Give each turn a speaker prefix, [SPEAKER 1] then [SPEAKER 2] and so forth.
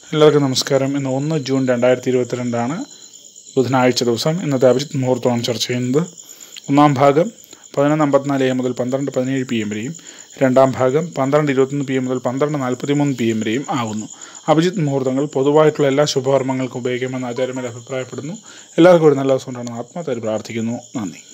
[SPEAKER 1] എല്ലാവർക്കും നമസ്കാരം. ഇന്ന് 1 ജൂൺ 2022 ബുധനാഴ്ച ദിവസം. ഇന്നത്തെ അഭിജിത്ത് മുഹൂർത്തമാണ് ചർച്ച ചെയ്യുന്നത്. ഒന്നാം ഭാഗം 11:54 AM മുതൽ 12:17 PM വരെയും, രണ്ടാം ഭാഗം 12:21 PM മുതൽ 12:43 PM വരെയും ആകുന്നു. അഭിജിത്ത് മുഹൂർത്തങ്ങൾ പൊതുവായിട്ടുള്ള എല്ലാ ശുഭകർമ്മങ്ങൾക്കും ഉപയോഗിക്കാമെന്ന് ആചാര്യന്മാർ അഭിപ്രായപ്പെടുന്നു. എല്ലാവർക്കും ഒരു നല്ല ദിവസം ഉണ്ടാകണമെന്ന് ആത്മാർത്ഥമായി പ്രാർത്ഥിക്കുന്നു. നന്ദി.